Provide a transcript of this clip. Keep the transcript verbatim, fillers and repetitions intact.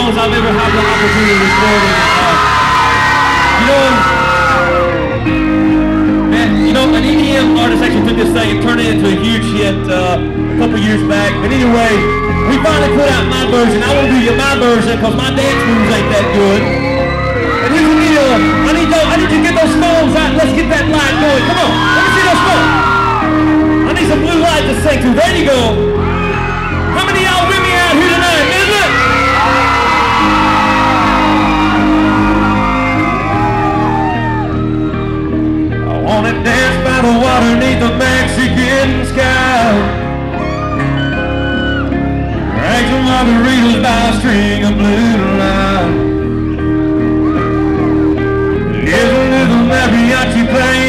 songs I've ever had the opportunity to record. Uh, you know, man, you know, an E D M artist actually took this thing and turned it into a huge hit uh, a couple years back. But anyway, we finally put out my version. I want to do you my version because my dance moves ain't that good. And here's the deal. I need those, I need you to get those phones out. Let's get that light going. Come on, let me see those phones. I need some blue light to sing to. There you go. How many of y'all with me out here tonight? Is it? I wanna dance by the water beneath the Mexican sky. Drink some margaritas by a string of blue lights. Listen to the mariachi play